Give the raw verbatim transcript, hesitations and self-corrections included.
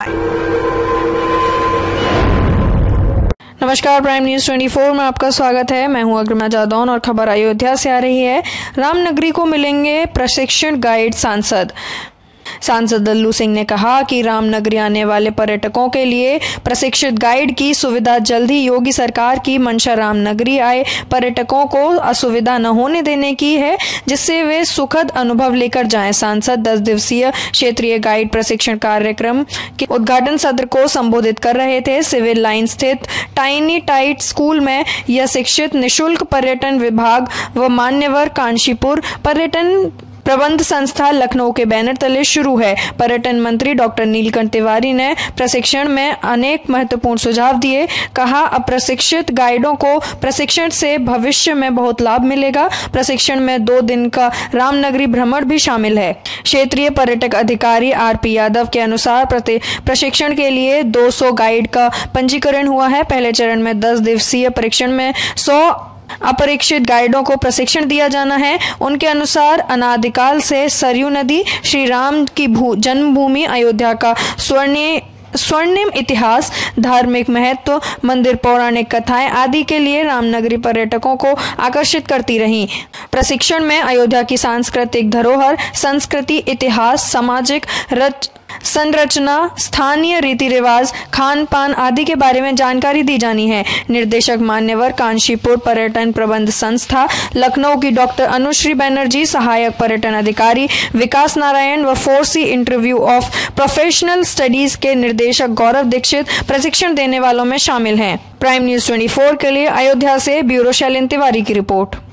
नमस्कार, prime news चौबीस में आपका स्वागत है। मैं हूं अग्रिमा जादौन और खबर अयोध्या से आ रही है। रामनगरी को मिलेंगे प्रशिक्षण गाइड। सांसद सांसद लल्लू सिंह ने कहा कि रामनगरी आने वाले पर्यटकों के लिए प्रशिक्षित गाइड की सुविधा जल्द ही योगी सरकार की मंशा रामनगरी आए पर्यटकों को असुविधा न होने देने की है, जिससे वे सुखद अनुभव लेकर जाएं। सांसद दस दिवसीय क्षेत्रीय गाइड प्रशिक्षण कार्यक्रम के उद्घाटन सत्र को संबोधित कर रहे थे। सिविल लाइन स्थित टाइनी टाइट स्कूल में यह शिक्षित निशुल्क पर्यटन विभाग व मान्यवर कांशीपुर पर्यटन प्रबंध संस्था लखनऊ के बैनर तले शुरू है। पर्यटन मंत्री डॉक्टर नीलकंठ तिवारी ने प्रशिक्षण में अनेक महत्वपूर्ण सुझाव दिए। कहा, अब प्रशिक्षित गाइडों को प्रशिक्षण से भविष्य में बहुत लाभ मिलेगा। प्रशिक्षण में दो दिन का रामनगरी भ्रमण भी शामिल है। क्षेत्रीय पर्यटक अधिकारी आर पी यादव के अनुसार प्रशिक्षण के लिए दो सौ गाइड का पंजीकरण हुआ है। पहले चरण में दस दिवसीय परीक्षण में सौ अपरिक्षित गाइडों को प्रशिक्षण दिया जाना है। उनके अनुसार अनादिकाल से सरयू नदी, श्री राम की जन्मभूमि अयोध्या का स्वर्णीय स्वर्णिम इतिहास, धार्मिक महत्व, मंदिर, पौराणिक कथाएं आदि के लिए रामनगरी पर्यटकों को आकर्षित करती रहीं। प्रशिक्षण में अयोध्या की सांस्कृतिक धरोहर, संस्कृति, इतिहास, सामाजिक रच संरचना, स्थानीय रीति रिवाज, खान पान आदि के बारे में जानकारी दी जानी है। निर्देशक मान्यवर कांशीपुर पर्यटन प्रबंध संस्था लखनऊ की डॉक्टर अनुश्री बनर्जी, सहायक पर्यटन अधिकारी विकास नारायण व four C interview of professional studies के निर्देशक गौरव दीक्षित प्रशिक्षण देने वालों में शामिल हैं। प्राइम न्यूज चौबीस के लिए अयोध्या से ब्यूरो शैलेंद्र तिवारी की रिपोर्ट।